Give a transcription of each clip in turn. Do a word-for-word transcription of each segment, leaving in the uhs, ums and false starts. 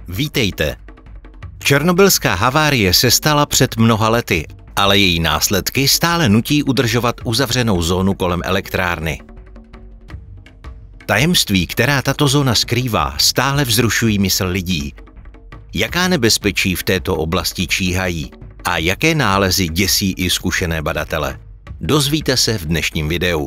Vítejte. Černobylská havárie se stala před mnoha lety, ale její následky stále nutí udržovat uzavřenou zónu kolem elektrárny. Tajemství, která tato zóna skrývá, stále vzrušují mysl lidí. Jaká nebezpečí v této oblasti číhají a jaké nálezy děsí i zkušené badatele? Dozvíte se v dnešním videu.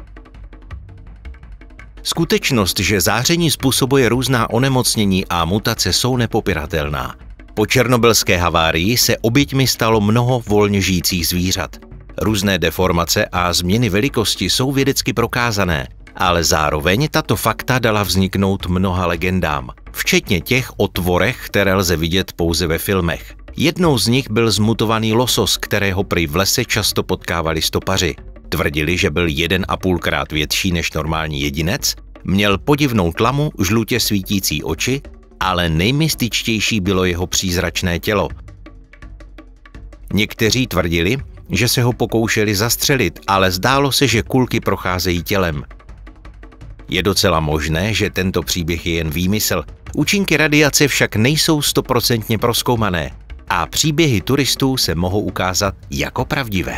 Skutečnost, že záření způsobuje různá onemocnění a mutace, jsou nepopiratelná. Po černobylské havárii se oběťmi stalo mnoho volně žijících zvířat. Různé deformace a změny velikosti jsou vědecky prokázané, ale zároveň tato fakta dala vzniknout mnoha legendám, včetně těch o tvorech, které lze vidět pouze ve filmech. Jednou z nich byl zmutovaný losos, kterého prý v lese často potkávali stopaři. Tvrdili, že byl jeden a půlkrát větší než normální jedinec, měl podivnou tlamu, žlutě svítící oči, ale nejmystičtější bylo jeho přízračné tělo. Někteří tvrdili, že se ho pokoušeli zastřelit, ale zdálo se, že kulky procházejí tělem. Je docela možné, že tento příběh je jen výmysl. Účinky radiace však nejsou stoprocentně prozkoumané a příběhy turistů se mohou ukázat jako pravdivé.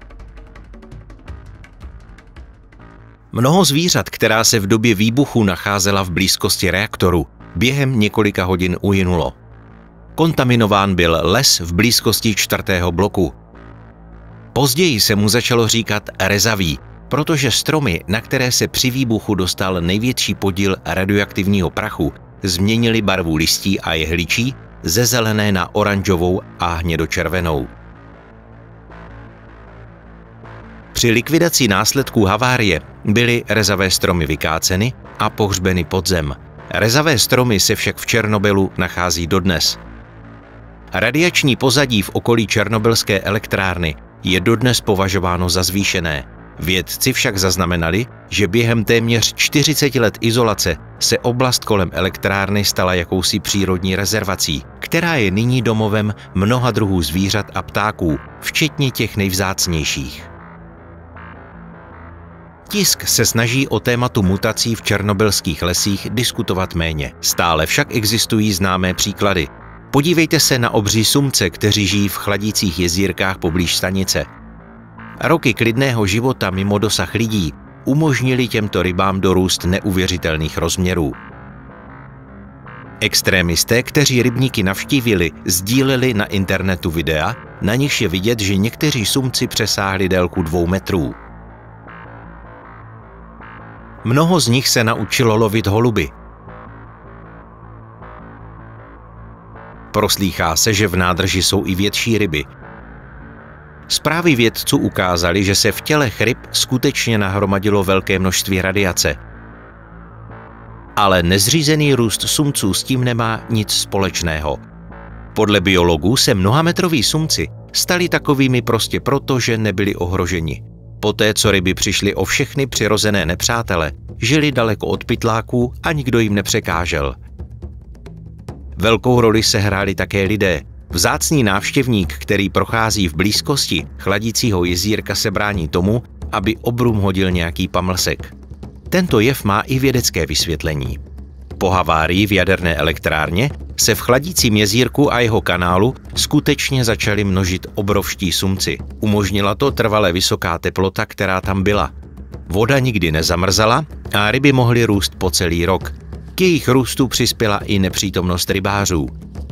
Mnoho zvířat, která se v době výbuchu nacházela v blízkosti reaktoru, během několika hodin uhynulo. Kontaminován byl les v blízkosti čtvrtého bloku. Později se mu začalo říkat rezavý, protože stromy, na které se při výbuchu dostal největší podíl radioaktivního prachu, změnily barvu listí a jehličí ze zelené na oranžovou a hnědočervenou. Při likvidaci následků havárie byly rezavé stromy vykáceny a pohřbeny pod zem. Rezavé stromy se však v Černobylu nachází dodnes. Radiační pozadí v okolí černobylské elektrárny je dodnes považováno za zvýšené. Vědci však zaznamenali, že během téměř čtyřiceti let izolace se oblast kolem elektrárny stala jakousi přírodní rezervací, která je nyní domovem mnoha druhů zvířat a ptáků, včetně těch nejvzácnějších. Tisk se snaží o tématu mutací v černobylských lesích diskutovat méně. Stále však existují známé příklady. Podívejte se na obří sumce, kteří žijí v chladících jezírkách poblíž stanice. Roky klidného života mimo dosah lidí umožnili těmto rybám dorůst neuvěřitelných rozměrů. Extrémisté, kteří rybníky navštívili, sdíleli na internetu videa, na nichž je vidět, že někteří sumci přesáhli délku dvou metrů. Mnoho z nich se naučilo lovit holuby. Proslýchá se, že v nádrži jsou i větší ryby. Zprávy vědců ukázaly, že se v tělech ryb skutečně nahromadilo velké množství radiace. Ale nezřízený růst sumců s tím nemá nic společného. Podle biologů se mnohametroví sumci stali takovými prostě proto, že nebyli ohroženi. Poté, co ryby přišly o všechny přirozené nepřátele, žili daleko od pytláků a nikdo jim nepřekážel. Velkou roli sehráli také lidé. Vzácný návštěvník, který prochází v blízkosti chladícího jezírka, se brání tomu, aby obrům hodil nějaký pamlsek. Tento jev má i vědecké vysvětlení. Po havárii v jaderné elektrárně se v chladícím jezírku a jeho kanálu skutečně začaly množit obrovští sumci. Umožnila to trvale vysoká teplota, která tam byla. Voda nikdy nezamrzala a ryby mohly růst po celý rok. K jejich růstu přispěla i nepřítomnost rybářů.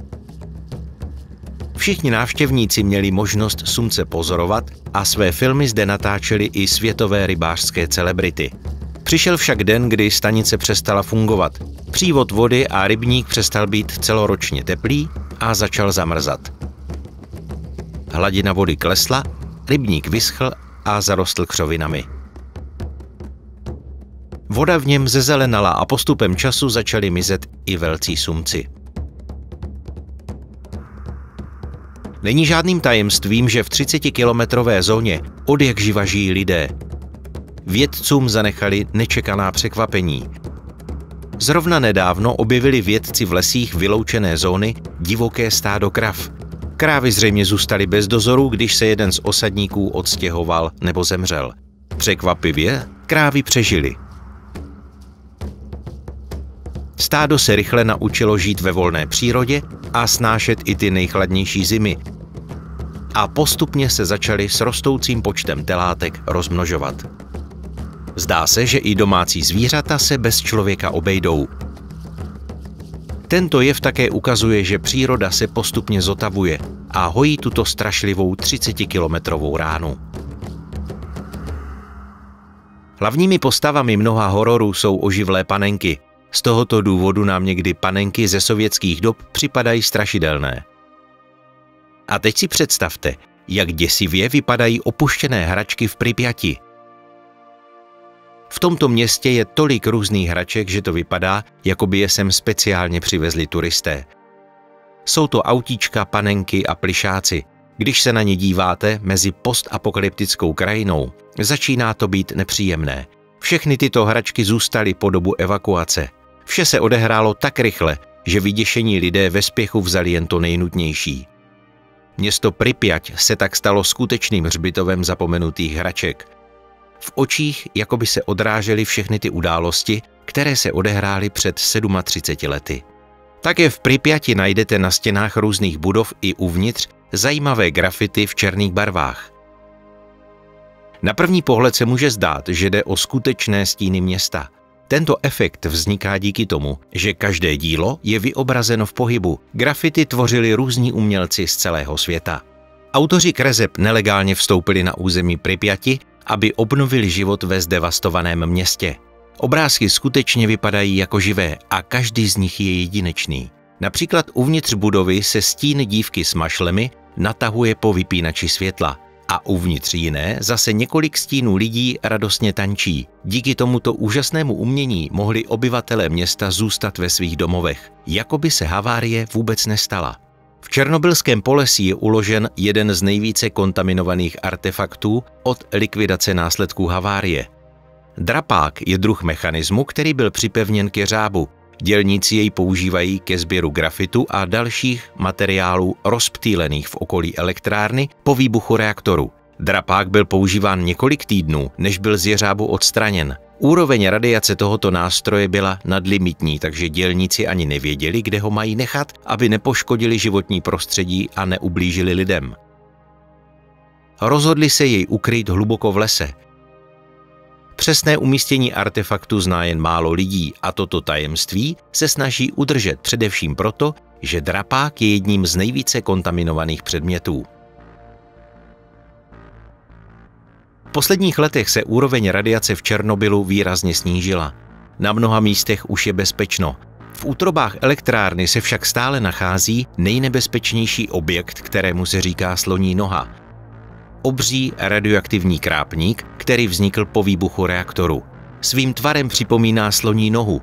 Všichni návštěvníci měli možnost sumce pozorovat a své filmy zde natáčely i světové rybářské celebrity. Přišel však den, kdy stanice přestala fungovat. Přívod vody a rybník přestal být celoročně teplý a začal zamrzat. Hladina vody klesla, rybník vyschl a zarostl křovinami. Voda v něm zezelenala a postupem času začaly mizet i velcí sumci. Není žádným tajemstvím, že v třicetikilometrové zóně odjakživa žijí lidé. Vědcům zanechali nečekaná překvapení. Zrovna nedávno objevili vědci v lesích vyloučené zóny divoké stádo krav. Krávy zřejmě zůstaly bez dozoru, když se jeden z osadníků odstěhoval nebo zemřel. Překvapivě krávy přežily. Stádo se rychle naučilo žít ve volné přírodě a snášet i ty nejchladnější zimy. A postupně se začaly s rostoucím počtem telátek rozmnožovat. Zdá se, že i domácí zvířata se bez člověka obejdou. Tento jev také ukazuje, že příroda se postupně zotavuje a hojí tuto strašlivou třicetikilometrovou ránu. Hlavními postavami mnoha hororů jsou oživlé panenky. Z tohoto důvodu nám někdy panenky ze sovětských dob připadají strašidelné. A teď si představte, jak děsivě vypadají opuštěné hračky v Pripjati. V tomto městě je tolik různých hraček, že to vypadá, jako by je sem speciálně přivezli turisté. Jsou to autíčka, panenky a plyšáci. Když se na ně díváte mezi postapokalyptickou krajinou, začíná to být nepříjemné. Všechny tyto hračky zůstaly po dobu evakuace. Vše se odehrálo tak rychle, že vyděšení lidé ve spěchu vzali jen to nejnutnější. Město Pripjať se tak stalo skutečným hřbitovem zapomenutých hraček. V očích jako by se odrážely všechny ty události, které se odehrály před třiceti sedmi lety. Také v Pripjati najdete na stěnách různých budov i uvnitř zajímavé grafity v černých barvách. Na první pohled se může zdát, že jde o skutečné stíny města. Tento efekt vzniká díky tomu, že každé dílo je vyobrazeno v pohybu. Grafity tvořili různí umělci z celého světa. Autoři kreseb nelegálně vstoupili na území Pripjati, aby obnovili život ve zdevastovaném městě. Obrázky skutečně vypadají jako živé a každý z nich je jedinečný. Například uvnitř budovy se stín dívky s mašlemi natahuje po vypínači světla a uvnitř jiné zase několik stínů lidí radostně tančí. Díky tomuto úžasnému umění mohli obyvatelé města zůstat ve svých domovech, jako by se havárie vůbec nestala. V Černobylském Polesí je uložen jeden z nejvíce kontaminovaných artefaktů od likvidace následků havárie. Drapák je druh mechanismu, který byl připevněn k jeřábu. Dělníci jej používají ke sběru grafitu a dalších materiálů rozptýlených v okolí elektrárny po výbuchu reaktoru. Drapák byl používán několik týdnů, než byl z jeřábu odstraněn. Úroveň radiace tohoto nástroje byla nadlimitní, takže dělníci ani nevěděli, kde ho mají nechat, aby nepoškodili životní prostředí a neublížili lidem. Rozhodli se jej ukryt hluboko v lese. Přesné umístění artefaktu zná jen málo lidí a toto tajemství se snaží udržet především proto, že drapák je jedním z nejvíce kontaminovaných předmětů. V posledních letech se úroveň radiace v Černobylu výrazně snížila. Na mnoha místech už je bezpečno. V útrobách elektrárny se však stále nachází nejnebezpečnější objekt, kterému se říká sloní noha. Obří radioaktivní krápník, který vznikl po výbuchu reaktoru. Svým tvarem připomíná sloní nohu.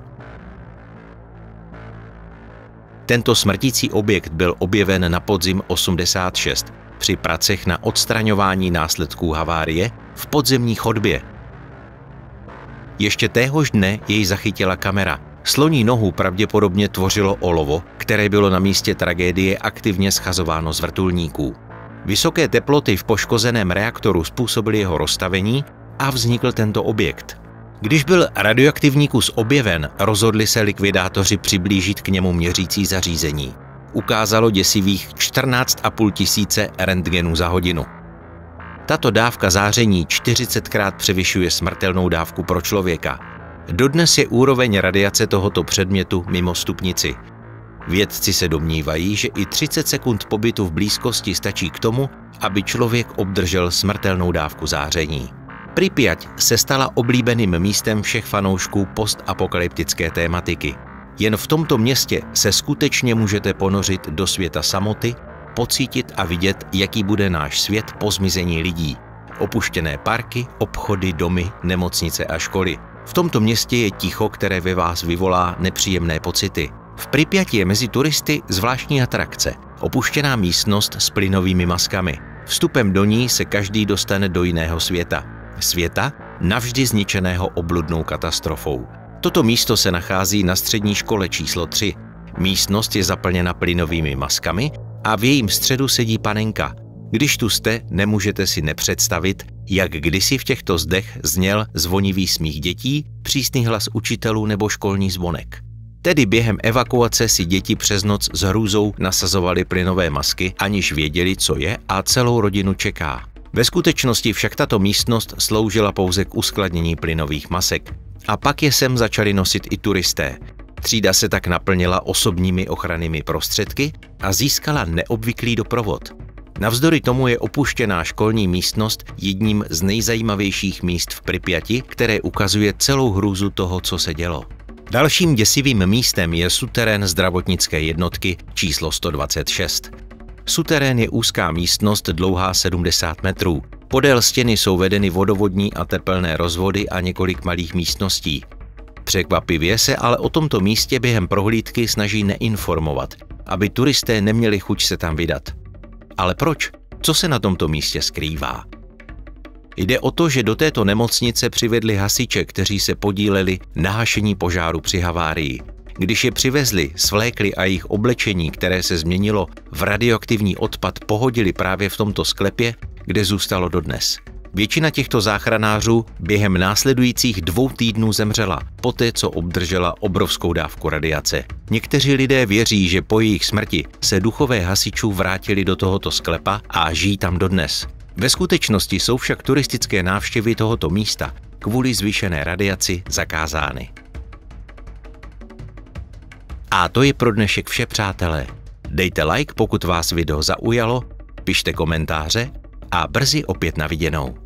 Tento smrtící objekt byl objeven na podzim osmdesát šest při pracech na odstraňování následků havárie v podzemní chodbě. Ještě téhož dne jej zachytila kamera. Sloní nohu pravděpodobně tvořilo olovo, které bylo na místě tragédie aktivně schazováno z vrtulníků. Vysoké teploty v poškozeném reaktoru způsobily jeho roztavení a vznikl tento objekt. Když byl radioaktivní kus objeven, rozhodli se likvidátoři přiblížit k němu měřící zařízení. Ukázalo děsivých čtrnáct a půl tisíce rentgenů za hodinu. Tato dávka záření čtyřicetkrát převyšuje smrtelnou dávku pro člověka. Dodnes je úroveň radiace tohoto předmětu mimo stupnici. Vědci se domnívají, že i třicet sekund pobytu v blízkosti stačí k tomu, aby člověk obdržel smrtelnou dávku záření. Pripjať se stala oblíbeným místem všech fanoušků postapokalyptické tématiky. Jen v tomto městě se skutečně můžete ponořit do světa samoty, pocítit a vidět, jaký bude náš svět po zmizení lidí. Opuštěné parky, obchody, domy, nemocnice a školy. V tomto městě je ticho, které ve vás vyvolá nepříjemné pocity. V Pripjati je mezi turisty zvláštní atrakce. Opuštěná místnost s plynovými maskami. Vstupem do ní se každý dostane do jiného světa. Světa navždy zničeného obludnou katastrofou. Toto místo se nachází na střední škole číslo tři. Místnost je zaplněna plynovými maskami a v jejím středu sedí panenka. Když tu jste, nemůžete si nepředstavit, jak kdysi v těchto zdech zněl zvonivý smích dětí, přísný hlas učitelů nebo školní zvonek. Tedy během evakuace si děti přes noc s hrůzou nasazovaly plynové masky, aniž věděli, co je a celou rodinu čeká. Ve skutečnosti však tato místnost sloužila pouze k uskladnění plynových masek. A pak je sem začali nosit i turisté. Třída se tak naplnila osobními ochrannými prostředky a získala neobvyklý doprovod. Navzdory tomu je opuštěná školní místnost jedním z nejzajímavějších míst v Pripjati, které ukazuje celou hrůzu toho, co se dělo. Dalším děsivým místem je suterén zdravotnické jednotky číslo sto dvacet šest. Suterén je úzká místnost dlouhá sedmdesát metrů. Podél stěny jsou vedeny vodovodní a tepelné rozvody a několik malých místností. Překvapivě se ale o tomto místě během prohlídky snaží neinformovat, aby turisté neměli chuť se tam vydat. Ale proč? Co se na tomto místě skrývá? Jde o to, že do této nemocnice přivedli hasiče, kteří se podíleli na hašení požáru při havárii. Když je přivezli, svlékli a jejich oblečení, které se změnilo v radioaktivní odpad, pohodili právě v tomto sklepě, kde zůstalo dodnes. Většina těchto záchranářů během následujících dvou týdnů zemřela, poté co obdržela obrovskou dávku radiace. Někteří lidé věří, že po jejich smrti se duchové hasičů vrátili do tohoto sklepa a žijí tam dodnes. Ve skutečnosti jsou však turistické návštěvy tohoto místa kvůli zvýšené radiaci zakázány. A to je pro dnešek vše, přátelé. Dejte like, pokud vás video zaujalo, pište komentáře a brzy opět na viděnou.